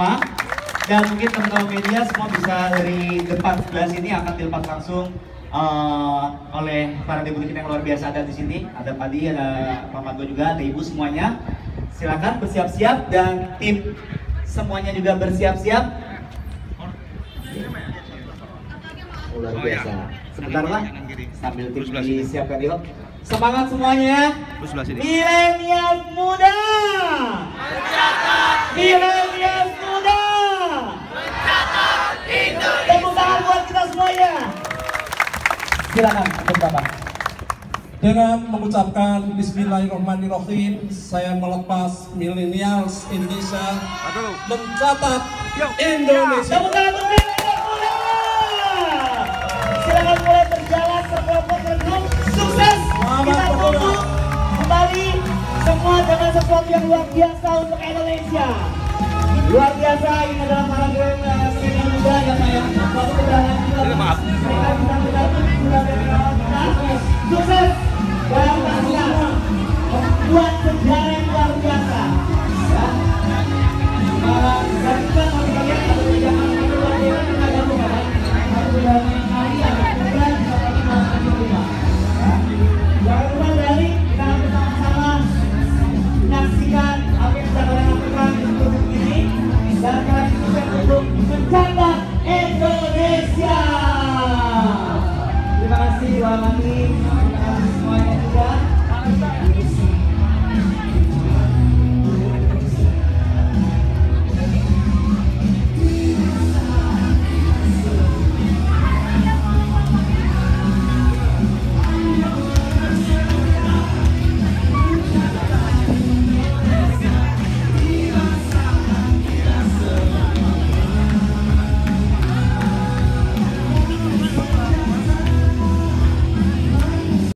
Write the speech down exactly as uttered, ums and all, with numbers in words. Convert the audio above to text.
Dan mungkin teman-teman media semua bisa dari depan sebelah sini akan dilepas langsung uh, oleh para deputi kita yang luar biasa ada di sini. Ada Padi, ada Pak Manto juga, ada Ibu semuanya. Silakan bersiap-siap dan tim semuanya juga bersiap-siap. Luar biasa. Sebentar lah, sambil tim disiapkan yuk. Semangat semuanya. Milenial muda. Milenial muda. Tepuk tangan buat kita semuanya. Silakan untuk Bapak. Dengan mengucapkan Bismillahirrahmanirrahim, saya melepas Millennials Indonesia mencatat Indonesia. Tepuk tangan untuk Milenial muda. Silakan mulai berjalan berkelompok bergrup. Sukses. Kita tunggu kembali semua dengan sesuatu yang luar biasa untuk Indonesia. Luar biasa.